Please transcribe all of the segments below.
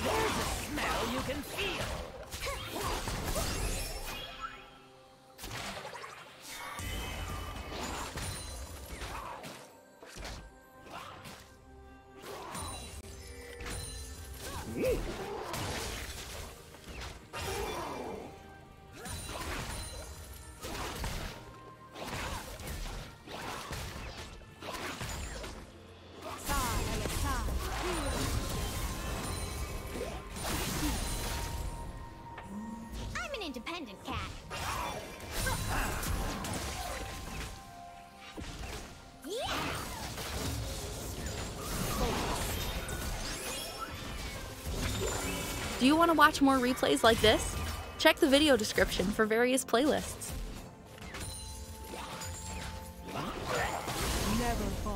There's a smell you can feel. Independent cat. Yeah. Do you want to watch more replays like this? Check the video description for various playlists. Never falter.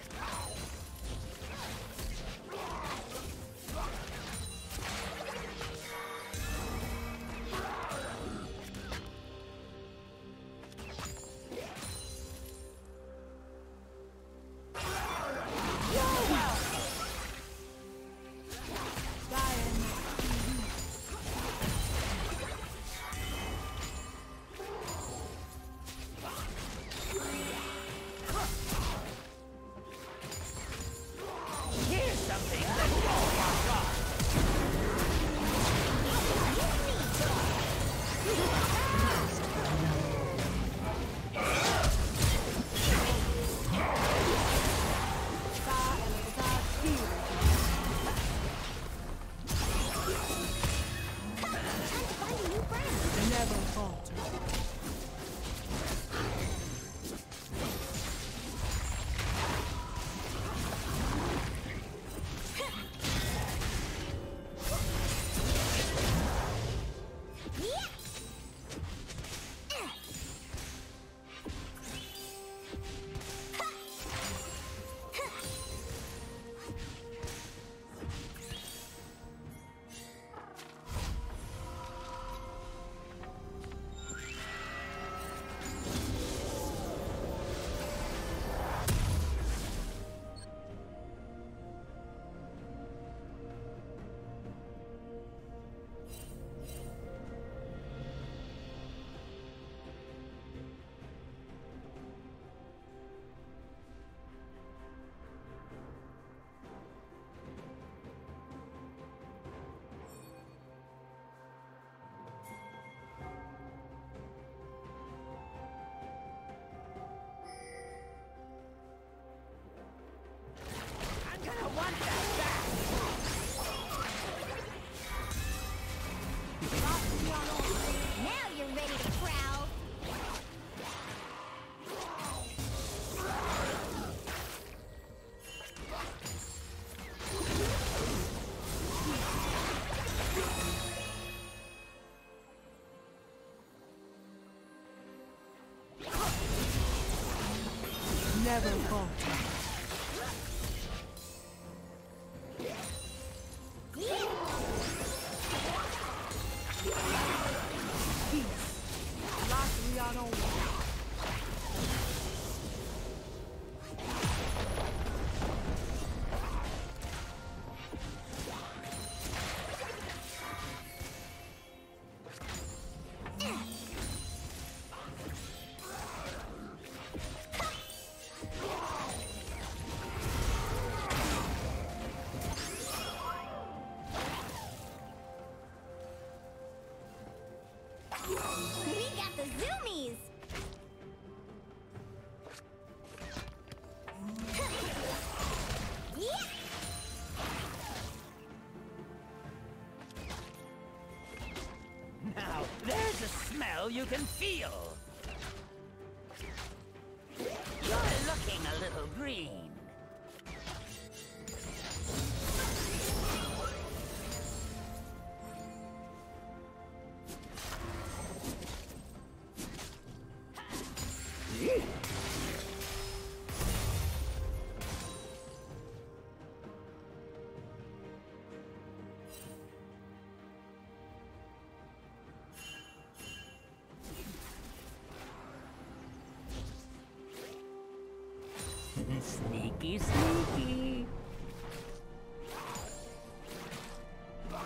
Now you're ready to prowl. Never falter. We got the zoomies. Yeah. Now, there's a smell you can feel. You're looking a little green. Sneaky, sneaky.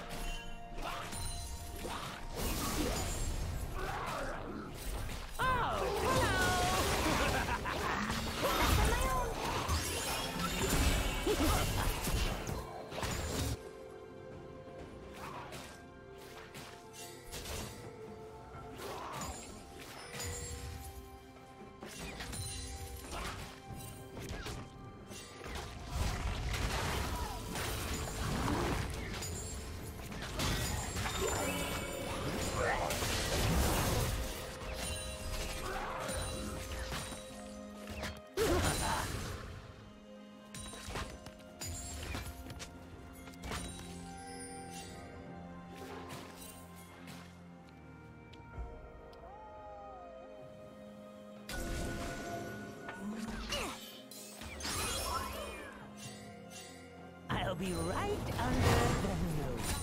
be right under the nose.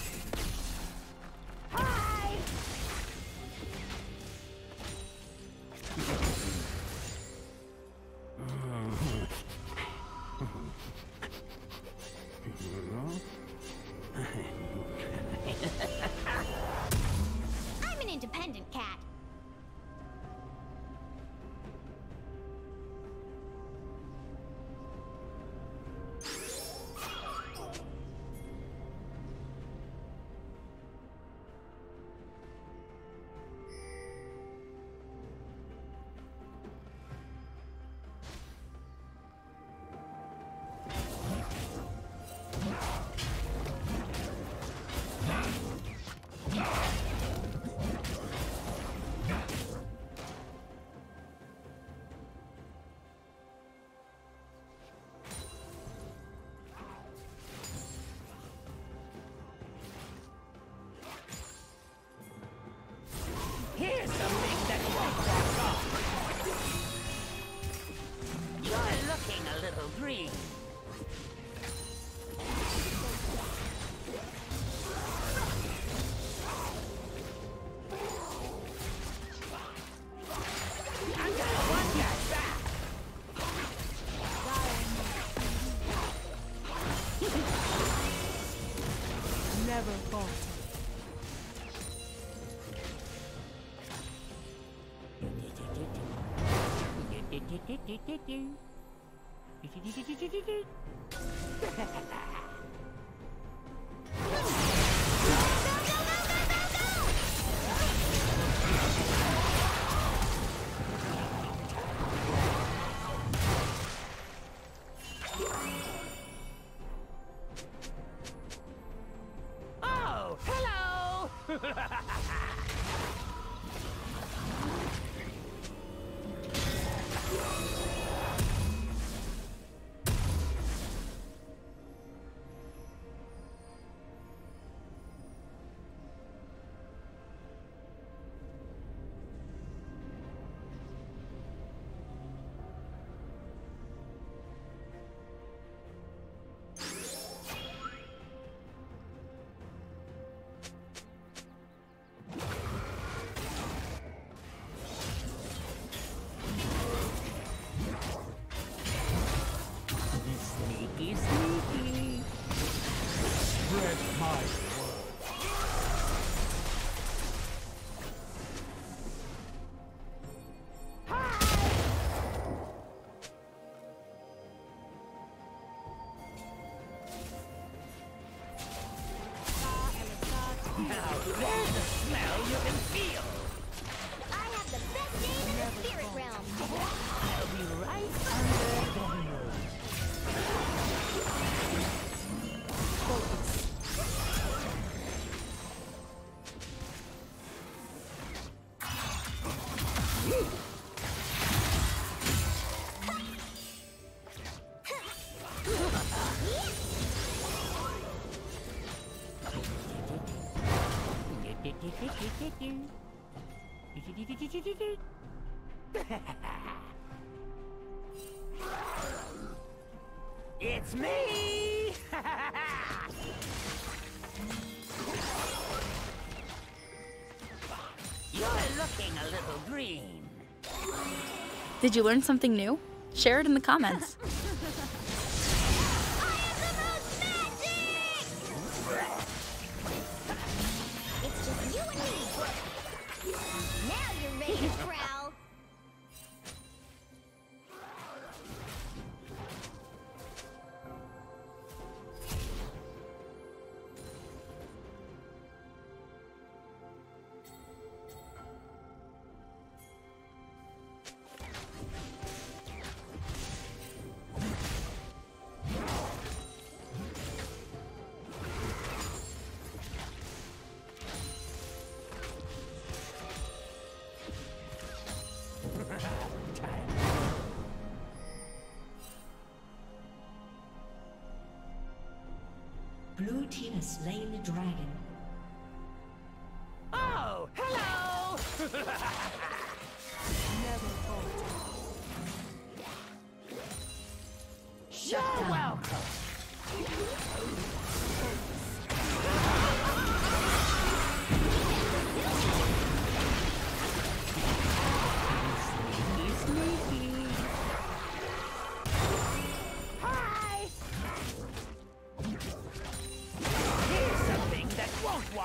Hi! I'm an independent cat. Here's something that won't wash off. You're looking a little green. I'm gonna want that back. Never falter. Oh, hello! Sneaky, sneaky. Spread my word. Now there's a smell you can feel. I have the best name in the spirit realm. I'll be right under the nose. It's me! You're looking a little green. Did you learn something new? Share it in the comments. It's just you and me. Now you're ready to prowl. Blue team has slain the dragon. Oh, hello! Never falter. You're welcome.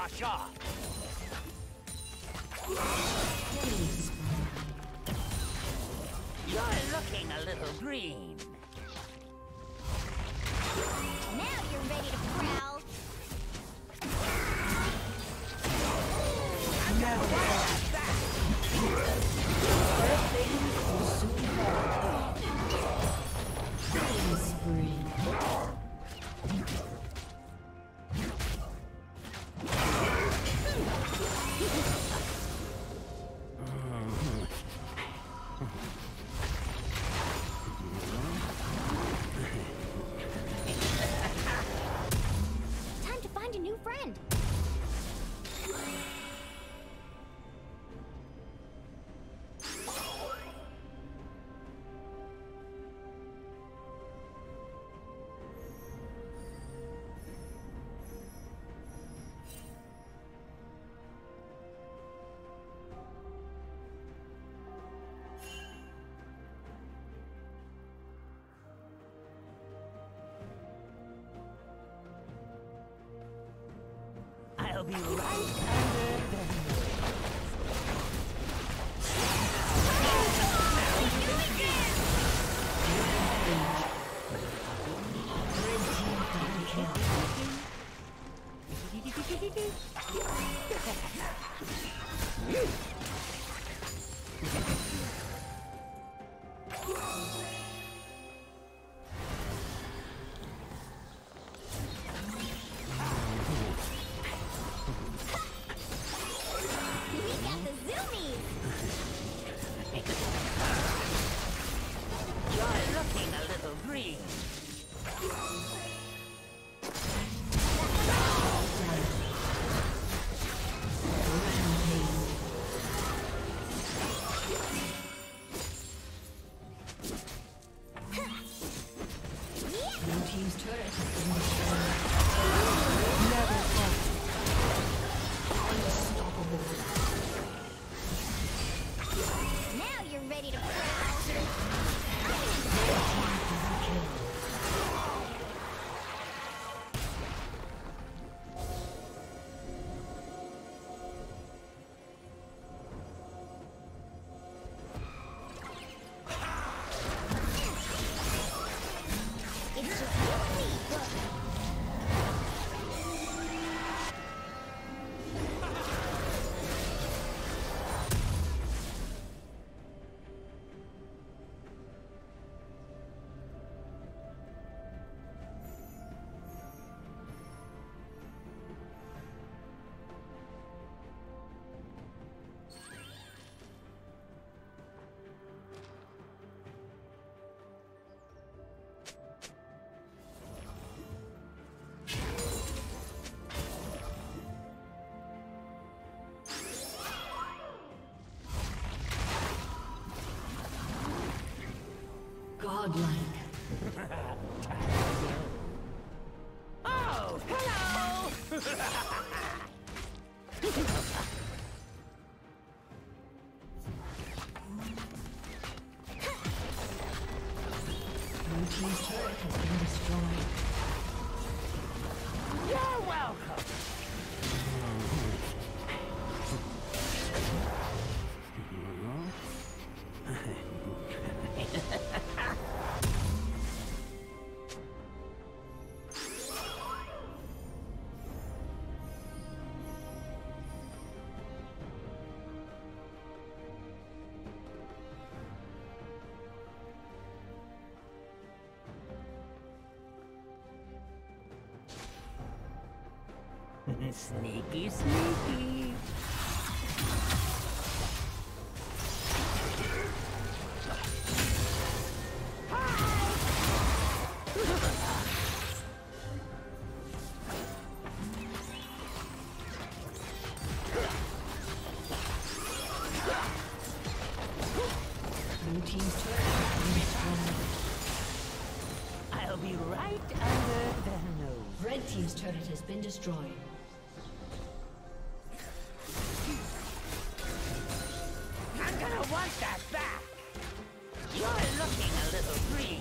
wash off. You're looking a little green. Now you're ready to prowl. Time to find a new friend. I'll be right under the We got the zoomies. You're looking a little green. Blue team's turret has been destroyed. Never falter. Unstoppable. Now you're ready to prowl. It's just you and me. Godlike. Oh, hello! Blue team's turret has been destroyed. You're welcome. Sneaky, sneaky. Blue team's turret has been destroyed. I'll be right under the nose. Red team's turret has been destroyed. I'm gonna want that back. You're looking a little green.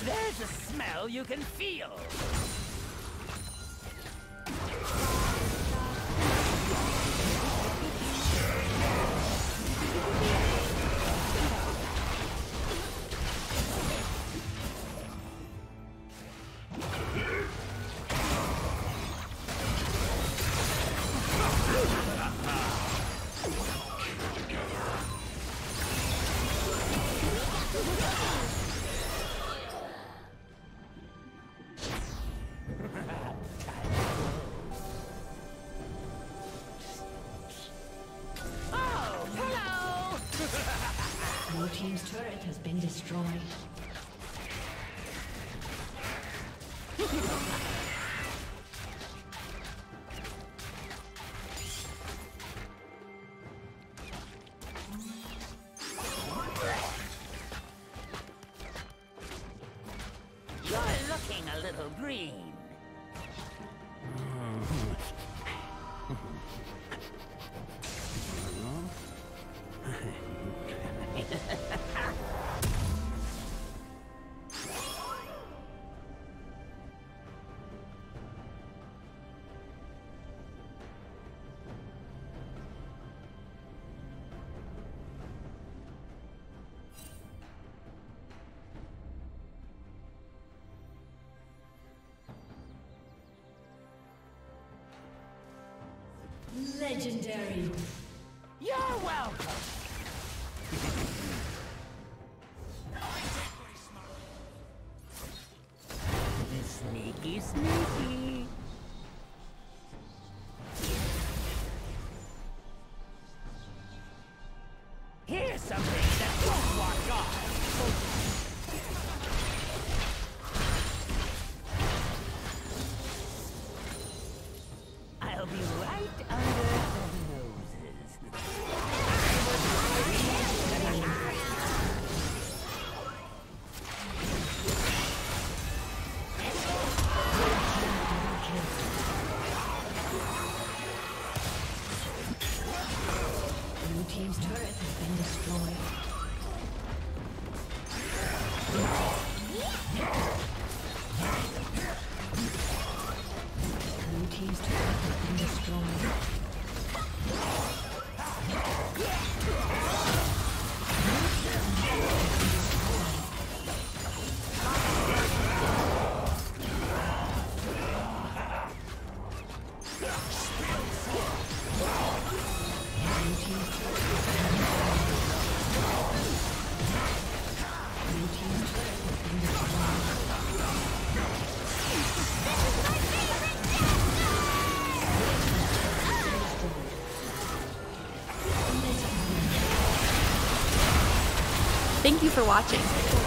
There's a smell you can feel. Blue team's turret has been destroyed. You're looking a little green. Legendary. You're welcome. Sneaky, sneaky. Here's something that won't walk off. I'll be right under the noses. Blue team's turret has been destroyed. Blue team's turret has been destroyed. Thank you for watching.